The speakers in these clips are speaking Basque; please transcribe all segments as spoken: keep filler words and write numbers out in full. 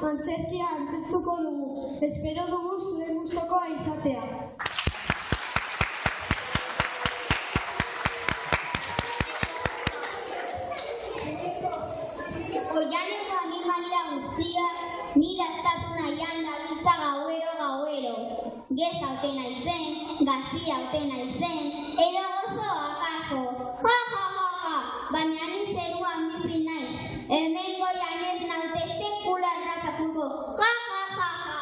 antzerkia antzeztuko dugu. Espero dugu zuen gustokoa izatea. Oihaneko animalia guztiak ni daztatu nahian dabiltza gauero gauero. Gez haute naizen, gazi haute naizen, edo gozo akaso. Ja, ja, ja, ja, baina ni zeruan bizi naiz. Hemen goian ez naute sekula errazatuko. Ja, ja, ja, ja.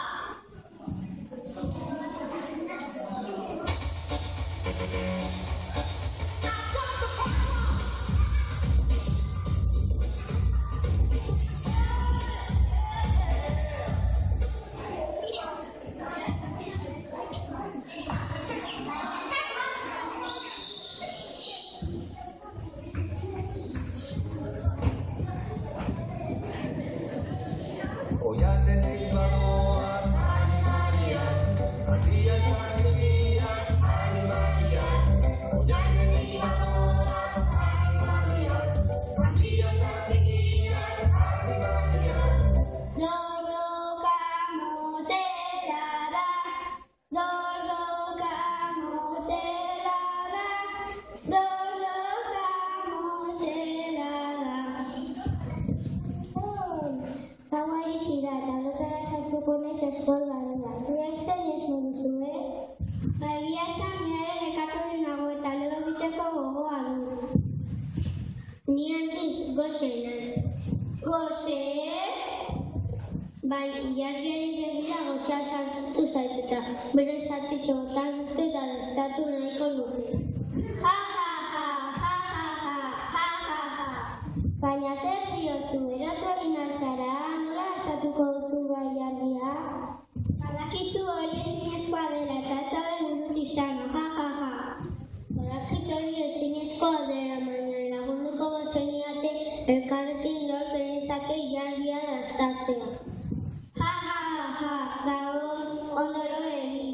Baina zer diozu, erotu egin alzara, nola estatuko duzu baiardia? Badakizu hori ezinezkoa dela, eta ez daude burut izan, ja, ja, ja. Badakizu hori ezinezkoa dela, baina lagunduko gozeniate elkarrekin lor genezake ilargia daztatzea. Ja, ja, ja, ja, gabon ondoro egin.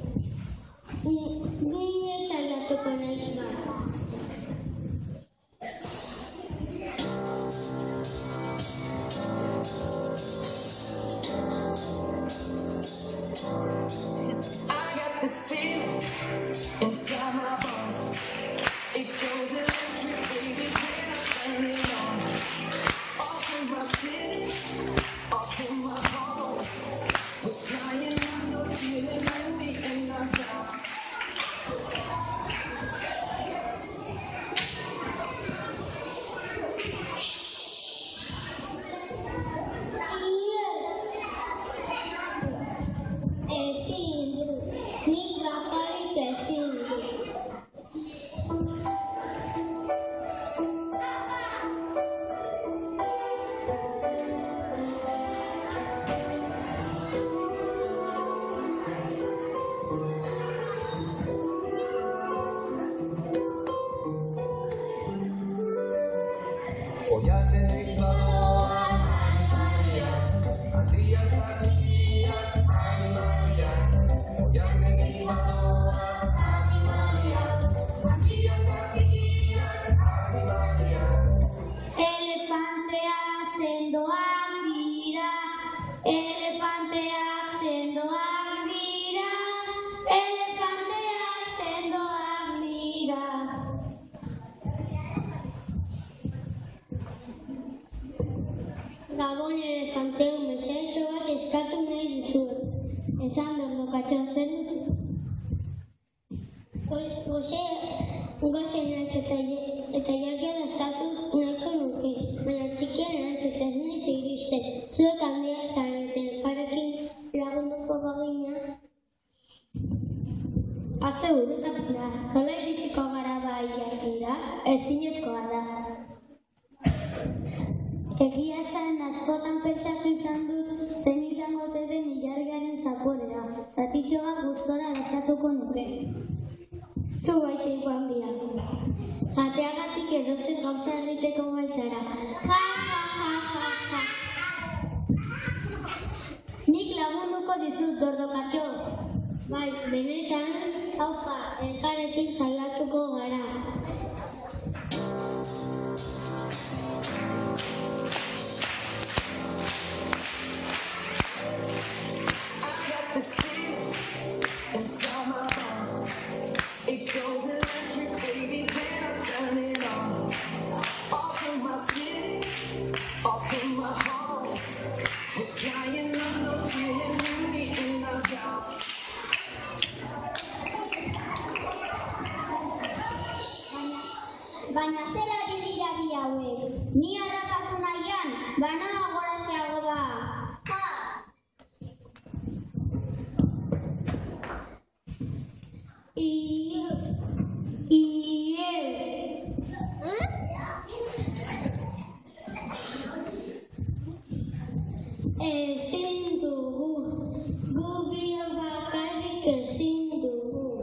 Ni saiatuko naiz bat. Inside my bones, it goes electric, baby, when I turn it on. Off in my city, off in my home, we're flying on the ceiling and we in our sound. Gabon elefanteo mesedetxo bat eskatu nahi duzue. Esan dordo katxo zer duzu. Goxe, goxe naiz eta jargia daztatu nahiko nuke, baina txikia naiz eta ez naiz iristen. Zuek handia zareten elkarrekin lagunduko bagina. Atze burutapura, nola iritsiko gara bai jargira, ezinezkoa da. Egia esan askotan pentsatu izan dut zen izango ote den ilargiaren zaporea. Zatitxo bat gustora gastatuko nuke. Zu baiteiko handia. Jateagatik edozer gauza egiteko gaizara. Ja, ja, ja, ja, ja. Nik lagunduko dizut gordokatxo. Bai, benetan, haupa, elkarrekin saiatuko gara. bakarrik ezin dugu.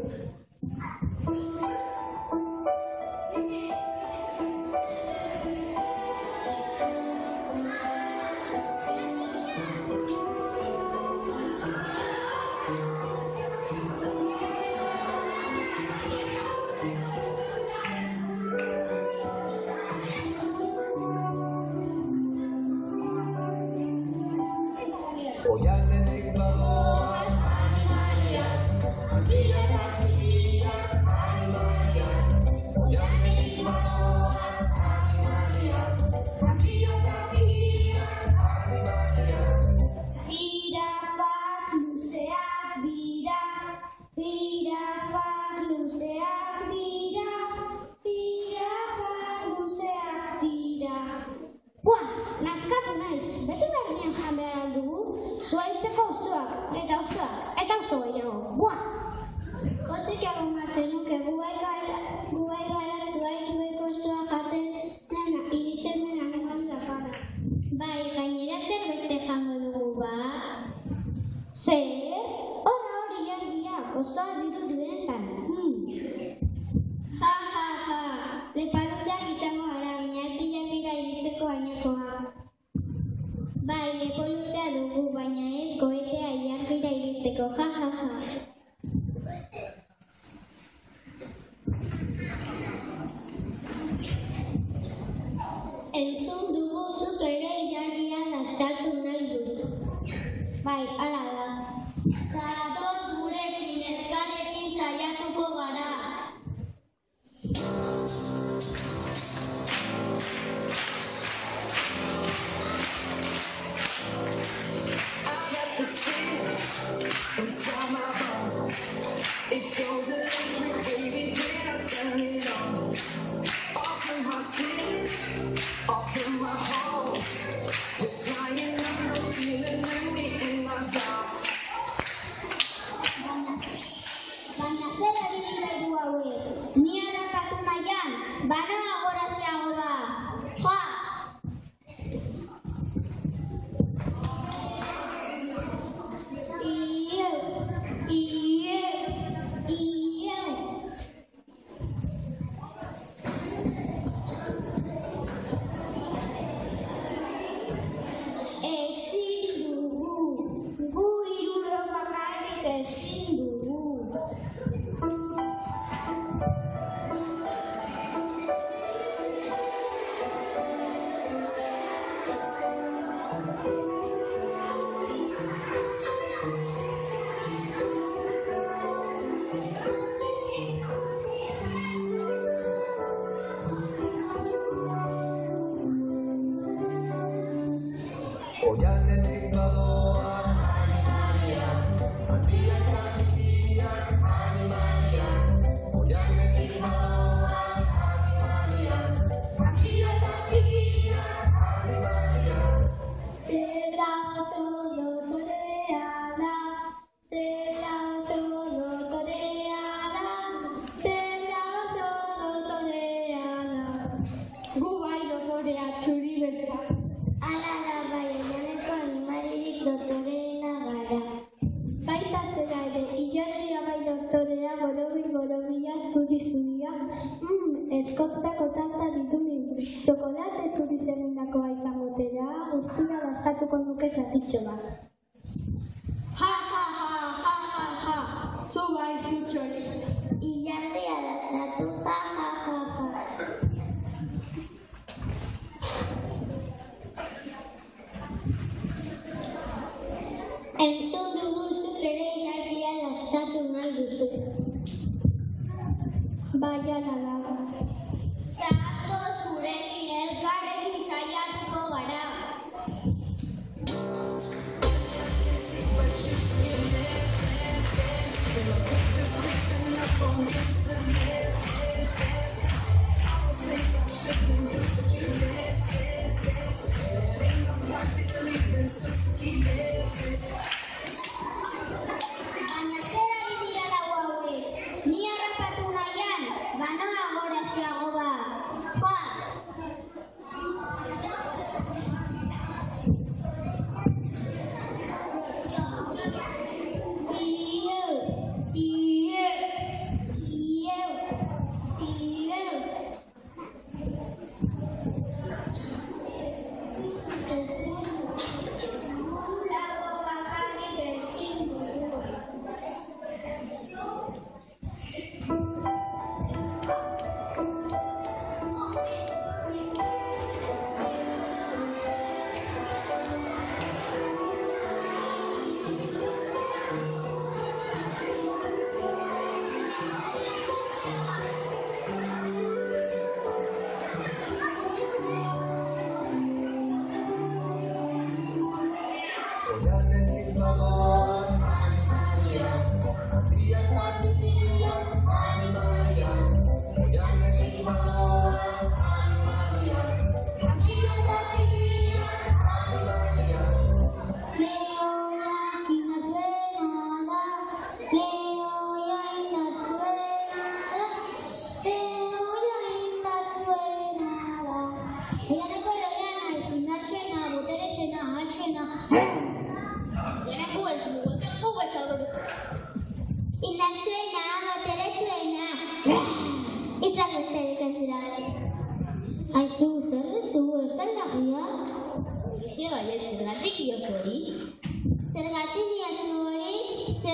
Oianetik badoaz animalia, handia eta txikia animalia. Oianetik badoaz animalia, handia eta txikia animalia. Jirafak luzeak dira, jirafak luzeak dira, jirafak luzeak dira. Buah, naskatu naiz, beti berdian jan behar aldugu, zuaitzeko oztuak, eta oztuak, eta oztu gehiago, buah! Botik egon marten nuke, guai gara, guai gara, zuaitzueko oztuak jaten, nena, iristen den animali bakarra. Bai, gainera zer beste jango dugu, ba? Zer? Hora hori jarria, gozoa dirut benetan. Hmm. Ja, ja, ja, lepaluzeak izango gara, minartilak dira iristeko bainakoa. Bai, lepo luzea dugu, baina ez koetea ilargira iristeko, ja, ja, ja. Entzun dugu zuk ere ilargia dastatu nahi duzu. Bai, ala da. Zatoz gurekin elkarrekin saiatuko gara. Inside my bones, it goes electric, baby, when I turn it on. Off in my city, off in my home, we're flying under, feeling me in my zone. Baina zer ari dira hiru hauek? Ni harrapatu nahian, banoa gora zeago ba. Joa! Ieu, ieu, ieu. Ezin dugu, gu hirurok bakarrik ezin dugu. Oianetik badoaz animalia, handia eta txikia animalia. Oianetik badoaz animalia, handia eta txikia animalia. Zebra oso dotorea da, zebra oso dotorea da, zebra oso dotorea da. Gu bai dotorea txuri beltza. Ala da bai, oianeko animalirik dotoreena gara. Baita zera ere, ilargia bai dotorea, borobil borobila, zuri zuria, mm, ezkotzako tanta dituni. Txokolate zuri zemendakoa izango tera, guztura dastatuko nuke zatitxo bat. Ja, ja, ja, ja, ja, ja, zu bai zu txori. Ilargia dastatu, ja, ja, ja, ja. Entzun dugu zuk ere ilargia dastatu nahi duzu. Bai, ala da. Zatoz gurekin elkarrekin saiatuko gara. Baina zer ari dira lau hauek? Ni harrapatu nahian, banoa gora zeago ba. Joa! Ieu,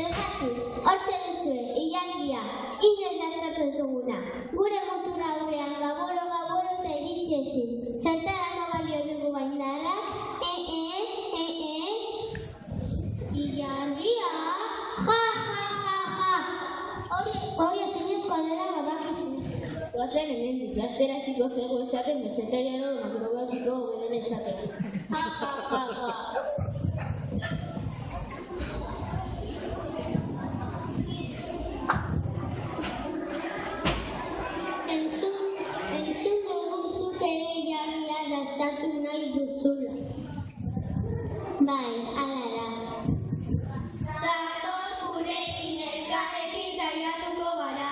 Zergatik, hortxe duzue, ilargia, inoiz aztertu duguna. Gure mutura aurrean gaboro gaboro eta iritsi ezin. Zertarako balio dugu baindarrak, e, e, e, e. Ilargia, ja, ja, ja, ja. Hori, hori ezinezkoa dela badakizu. Goazen hemendik, gaztera ziko zego esaten vegetariano makrobiotiko beren esaten. Ja, ja, ja, ja. Bai, ala da. Zatoz gurekin elkarrekin saiatuko gara.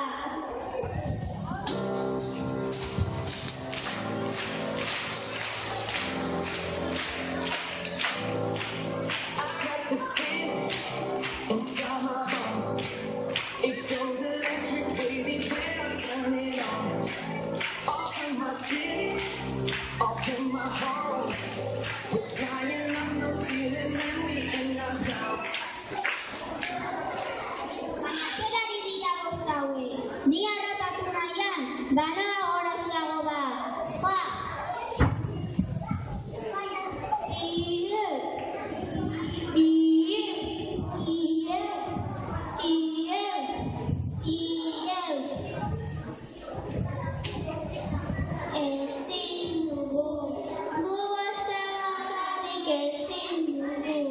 I got the sin inside my bones. It goes electric, baby, when I turn it on. Off in my city, off in my home. We're flying on the feeling and we in our sound. Baina zerari dira boztaue. Ni harrapatu nahian, bana horaziago bat. Joa! Iye! Iye! Iye! Iye! Iye! Ezin dugu. Gu beste bakarrik ezin dugu.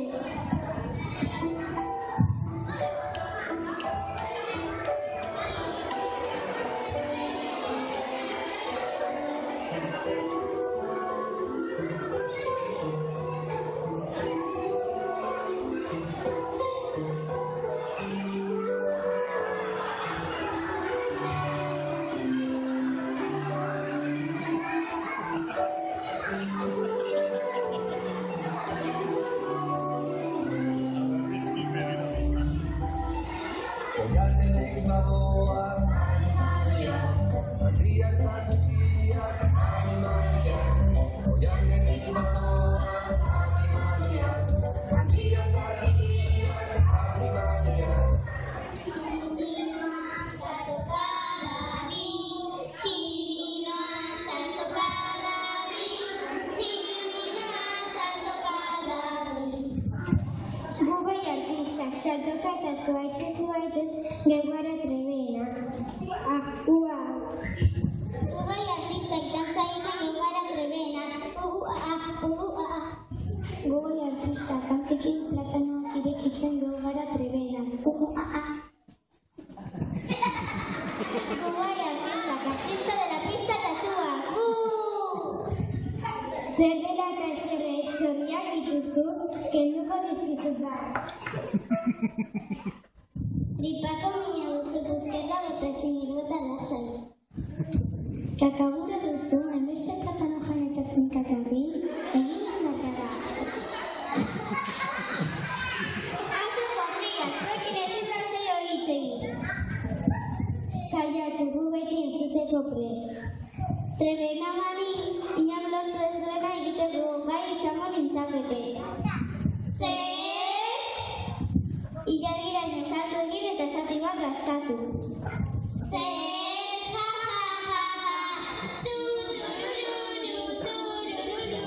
Saltoka eta zuaitez zuaitez gehuara trebena. Ah, ua. Gubai artistak dantza eta gehuara trebena. Ua, ua. Gubai artistak antekin platanoak irekitzen gehuara trebena. Ua. Gubai artistak artista de la pista tatxua. Uh! Zer dela eta eserre zoriak dituzu, kenduko dizkituza. Tripako mina duzu buzketa bete ziniguta lasai. Kakabura duzu, enbeste platano janetatzen kakabi, egin handatara. Azu familia, zuekin ezin zarzei hori itzegi. Saiatu gu beti entzuteko prez. Trebena mani, inak lortu ez duena egiteko gai izango nintzakete. Zer? Ilargiraino salto egin eta zati bat gastatu. Zer, ja, ja, ja, ja, turururu, turururu.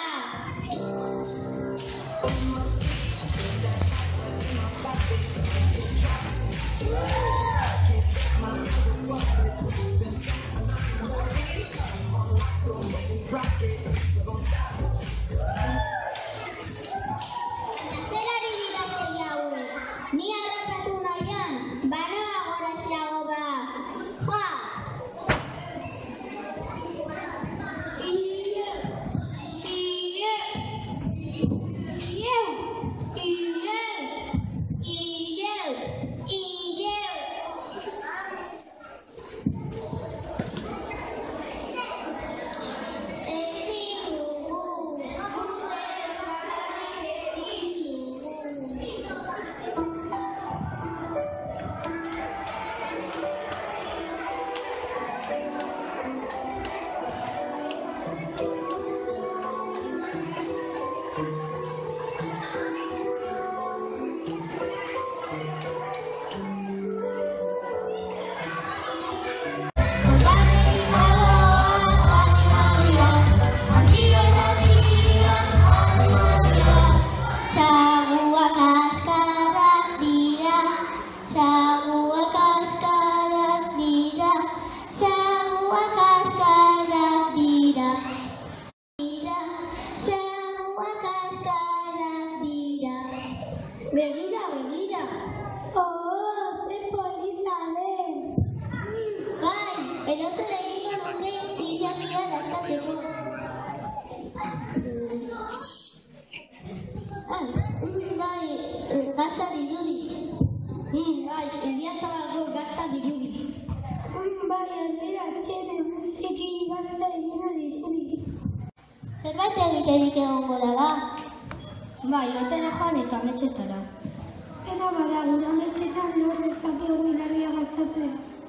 On my feet, that hot blood in my body. Begira, begira. Oh, ze polita den. Bai, edozer egingo nuke ilargia dastateko. Bai, gazta dirudi. Bai, egia zabalgo gazta dirudi. Bai, aldera txeden, ekin gazta egina dirudi. Zerbait egiterik egongo da ba? Bai, lotera joan eta ametxetara. Eta bada, gura ametxetan lor ezakegu ilargia gaztatzen.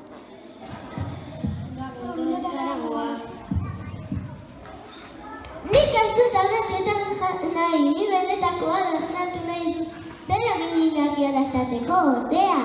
Lotera goaz. Nik ez dut ametxetan nahi, ni benetakoa daztatu nahi dut. Zer egin ilargia daztateko, ordea?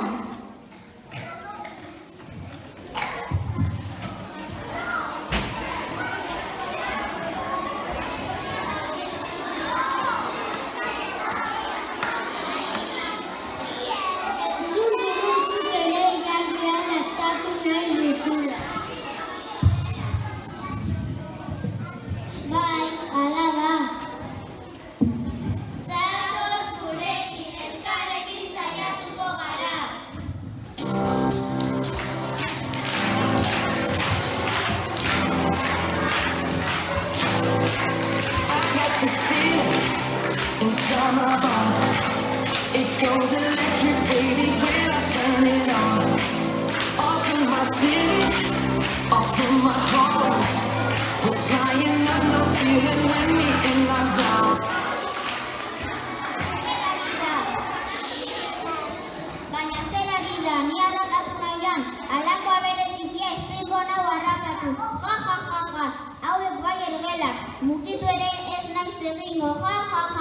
Bai, hala da. Zatoz gurekin elkarrekin saiatuko gara. Got this feeling inside my bones. It goes electric, baby, when I turn it on. Off in my city, off in my home. We're flying up, no feeling when we in our zone. Baina zer ari da, ni harrakatu nahian, halakoa berezikia ezingo nau harrakatu. Ja, ja, ja, ja, hauek bai ergelak, mugitu ere ez naiz egingo, ja, ja, ja.